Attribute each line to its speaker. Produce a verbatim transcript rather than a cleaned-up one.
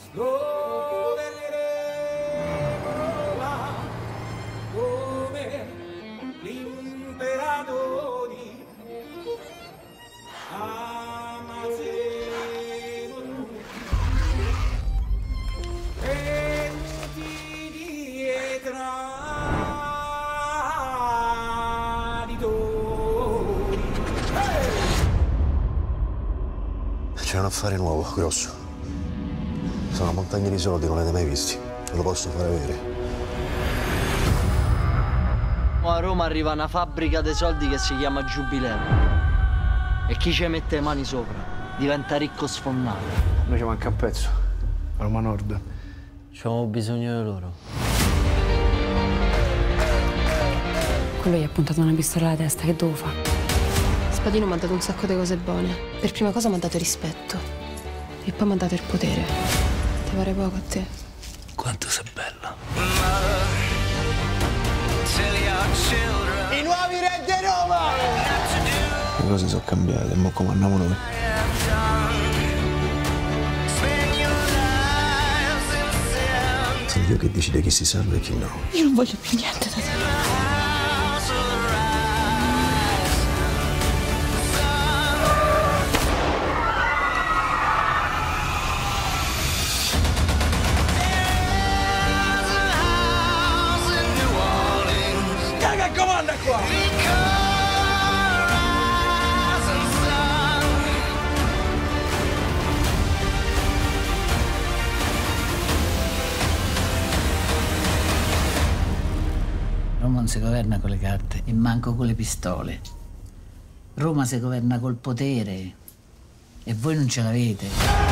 Speaker 1: governerà come l'imperatori. Amazzemo tutti dietro traditori.
Speaker 2: C'è un affare nuovo, grosso. Sono montagne di soldi, non l'avete mai visti. Ve lo posso fare avere.
Speaker 3: A Roma arriva una fabbrica dei soldi che si chiama Giubileo. E chi ci mette le mani sopra diventa ricco sfondato.
Speaker 4: Noi ci manca un pezzo. Roma Nord.
Speaker 3: C'abbiamo bisogno di loro.
Speaker 5: Quello gli ha puntato una pistola alla testa, che devo fare?
Speaker 6: Spadino mi ha dato un sacco di cose buone. Per prima cosa mi ha dato rispetto. E poi mi ha dato il potere. Ti pare poco a te?
Speaker 3: Quanto sei bella.
Speaker 1: I nuovi re di Roma!
Speaker 2: Le cose sono cambiate, mo comandiamo noi. Sono io che decide chi si salva e chi no.
Speaker 5: Io non voglio più niente da te.
Speaker 1: Che comanda qua?
Speaker 7: Roma non si governa con le carte e manco con le pistole. Roma si governa col potere e voi non ce l'avete.